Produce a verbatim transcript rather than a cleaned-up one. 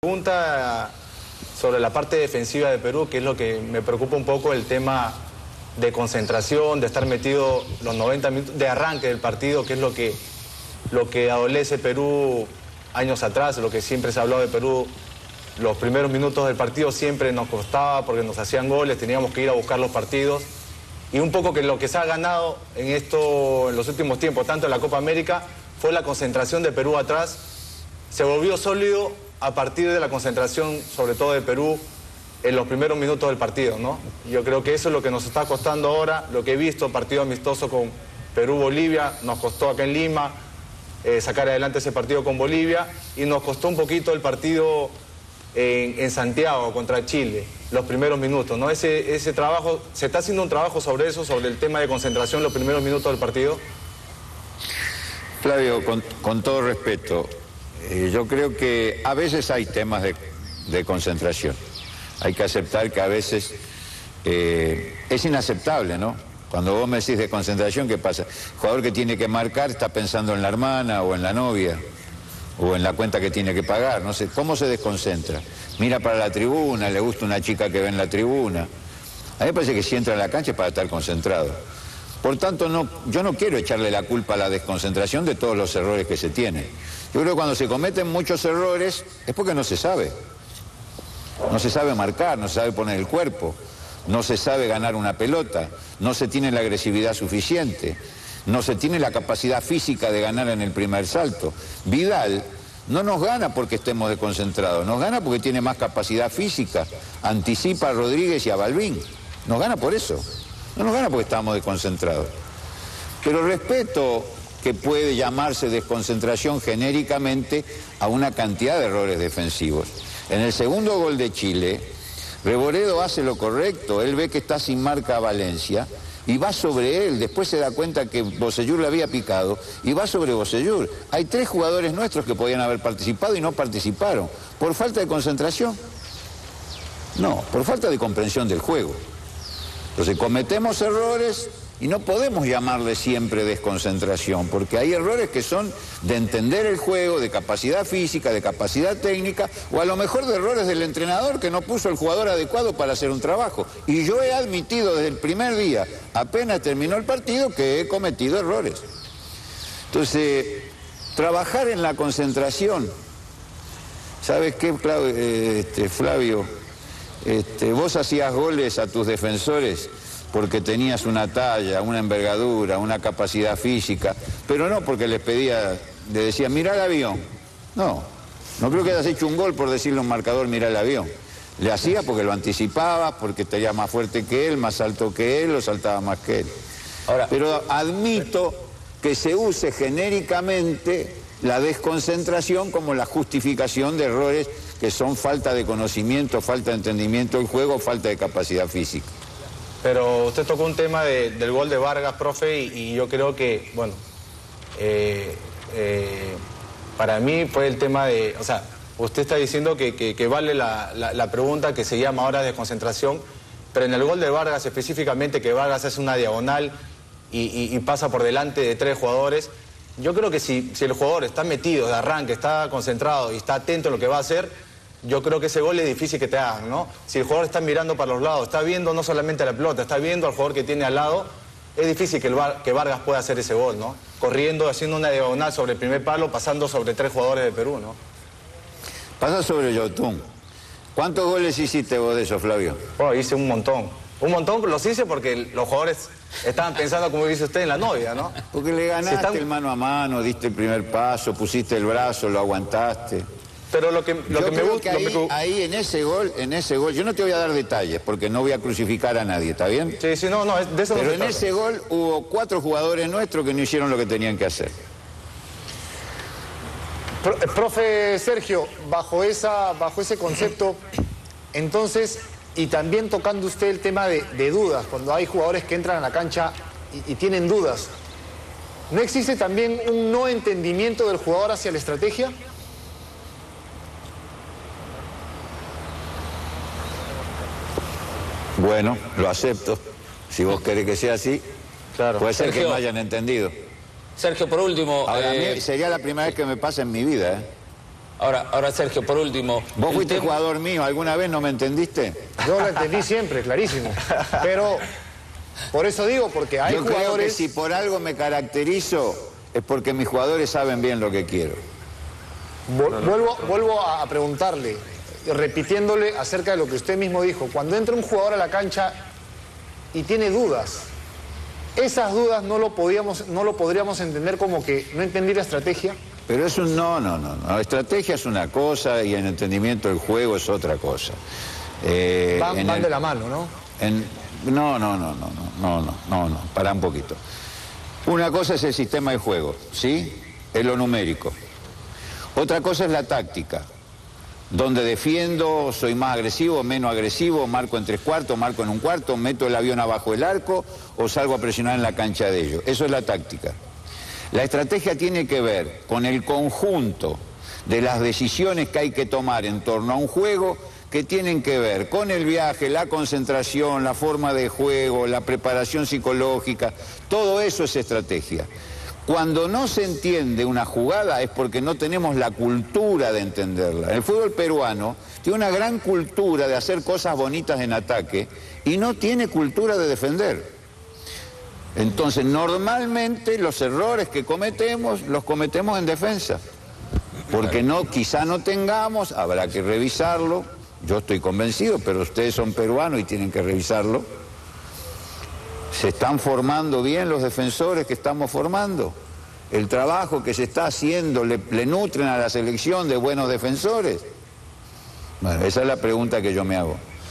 Pregunta sobre la parte defensiva de Perú, que es lo que me preocupa un poco, el tema de concentración, de estar metido los noventa minutos de arranque del partido, que es lo que, lo que adolece Perú años atrás, lo que siempre se ha hablado de Perú. Los primeros minutos del partido siempre nos costaba porque nos hacían goles, teníamos que ir a buscar los partidos. Y un poco que lo que se ha ganado en esto, en los últimos tiempos, tanto en la Copa América, fue la concentración de Perú atrás. Se volvió sólido a partir de la concentración, sobre todo de Perú, en los primeros minutos del partido, ¿no? Yo creo que eso es lo que nos está costando ahora, lo que he visto, partido amistoso con Perú-Bolivia, nos costó acá en Lima eh, sacar adelante ese partido con Bolivia, y nos costó un poquito el partido en, en Santiago contra Chile, los primeros minutos, ¿no? Ese, ese trabajo, ¿se está haciendo un trabajo sobre eso, sobre el tema de concentración, los primeros minutos del partido? Flavio, con, con todo respeto, eh, yo creo que a veces hay temas de, de concentración. Hay que aceptar que a veces eh, es inaceptable, ¿no? Cuando vos me decís de concentración, ¿qué pasa? El jugador que tiene que marcar está pensando en la hermana o en la novia o en la cuenta que tiene que pagar, no sé, ¿cómo se desconcentra? Mira para la tribuna, le gusta una chica que ve en la tribuna. A mí me parece que si entra a la cancha es para estar concentrado. Por tanto, no, yo no quiero echarle la culpa a la desconcentración de todos los errores que se tienen. Yo creo que cuando se cometen muchos errores es porque no se sabe. No se sabe marcar, no se sabe poner el cuerpo, no se sabe ganar una pelota, no se tiene la agresividad suficiente, no se tiene la capacidad física de ganar en el primer salto. Vidal no nos gana porque estemos desconcentrados, nos gana porque tiene más capacidad física, anticipa a Rodríguez y a Balbín, nos gana por eso, no nos gana porque estamos desconcentrados. Pero respeto que puede llamarse desconcentración genéricamente a una cantidad de errores defensivos. En el segundo gol de Chile, Reboredo hace lo correcto, él ve que está sin marca a Valencia y va sobre él, después se da cuenta que Bocellur le había picado y va sobre Bocellur. Hay tres jugadores nuestros que podían haber participado y no participaron. ¿Por falta de concentración? No, por falta de comprensión del juego. Entonces cometemos errores y no podemos llamarle siempre desconcentración, porque hay errores que son de entender el juego, de capacidad física, de capacidad técnica, o a lo mejor de errores del entrenador que no puso el jugador adecuado para hacer un trabajo. Y yo he admitido desde el primer día, apenas terminó el partido, que he cometido errores. Entonces, trabajar en la concentración, ¿sabes qué, Flavio? Este, Flavio? Este, vos hacías goles a tus defensores porque tenías una talla, una envergadura, una capacidad física, pero no porque les pedía, le decía, mirá el avión. No, no creo que hayas hecho un gol por decirle a un marcador, mirá el avión. Le hacía porque lo anticipaba, porque tenía más fuerte que él, más alto que él, o saltaba más que él. Ahora, pero admito que se use genéricamente la desconcentración como la justificación de errores que son falta de conocimiento, falta de entendimiento del juego, falta de capacidad física. Pero usted tocó un tema de, del gol de Vargas, profe, y, y yo creo que, bueno, eh, eh, para mí fue el tema de, o sea, usted está diciendo que, que, que vale la, la, la pregunta que se llama ahora desconcentración, pero en el gol de Vargas específicamente, que Vargas hace una diagonal y, y, y pasa por delante de tres jugadores, yo creo que si, si el jugador está metido de arranque, está concentrado y está atento a lo que va a hacer, yo creo que ese gol es difícil que te hagan, ¿no? Si el jugador está mirando para los lados, está viendo no solamente la pelota, está viendo al jugador que tiene al lado, es difícil que, el Var, que Vargas pueda hacer ese gol, ¿no? Corriendo, haciendo una diagonal sobre el primer palo, pasando sobre tres jugadores de Perú, ¿no? Pasa sobre Yotun. ¿Cuántos goles hiciste vos de eso, Flavio? Oh, hice un montón. Un montón los hice porque los jugadores estaban pensando como dice usted en la novia, ¿no? Porque le ganaste si están... el mano a mano, diste el primer paso, pusiste el brazo, lo aguantaste. Pero lo que, lo yo que me gusta... Ahí, me... ahí en ese gol, en ese gol, yo no te voy a dar detalles porque no voy a crucificar a nadie, ¿está bien? Sí, sí, no, no, de eso no se trata. Pero en ese gol hubo cuatro jugadores nuestros que no hicieron lo que tenían que hacer. Pro, profe Sergio, bajo, esa, bajo ese concepto, entonces, y también tocando usted el tema de, de dudas, cuando hay jugadores que entran a la cancha y, y tienen dudas, ¿no existe también un no entendimiento del jugador hacia la estrategia? Bueno, lo acepto. Si vos querés que sea así, claro. Puede ser Sergio, que no hayan entendido. Sergio, por último... Ahora, eh... a mí sería la primera vez que me pasa en mi vida, ¿eh? Ahora, ahora Sergio, por último... Vos fuiste tema... jugador mío, ¿alguna vez no me entendiste? Yo lo entendí siempre, clarísimo. Pero, por eso digo, porque hay Yo jugadores... creo que si por algo me caracterizo, es porque mis jugadores saben bien lo que quiero. Vuelvo, vuelvo a preguntarle, repitiéndole acerca de lo que usted mismo dijo. Cuando entra un jugador a la cancha y tiene dudas, esas dudas no lo, podíamos, no lo podríamos entender como que no entendí la estrategia. Pero es un... No, no, no, no. La estrategia es una cosa y el entendimiento del juego es otra cosa. Eh, van van el, de la mano, ¿no? En, no, no, no, no, no, no, no, no, no, para un poquito. Una cosa es el sistema de juego, ¿sí? Es lo numérico. Otra cosa es la táctica, donde defiendo, soy más agresivo, menos agresivo, marco en tres cuartos, marco en un cuarto, meto el avión abajo del arco o salgo a presionar en la cancha de ellos. Eso es la táctica. La estrategia tiene que ver con el conjunto de las decisiones que hay que tomar en torno a un juego que tienen que ver con el viaje, la concentración, la forma de juego, la preparación psicológica. Todo eso es estrategia. Cuando no se entiende una jugada es porque no tenemos la cultura de entenderla. El fútbol peruano tiene una gran cultura de hacer cosas bonitas en ataque y no tiene cultura de defender. Entonces, normalmente los errores que cometemos, los cometemos en defensa. Porque no, quizá no tengamos, habrá que revisarlo. Yo estoy convencido, pero ustedes son peruanos y tienen que revisarlo. ¿Se están formando bien los defensores que estamos formando? ¿El trabajo que se está haciendo le, le nutren a la selección de buenos defensores? Bueno, esa es la pregunta que yo me hago.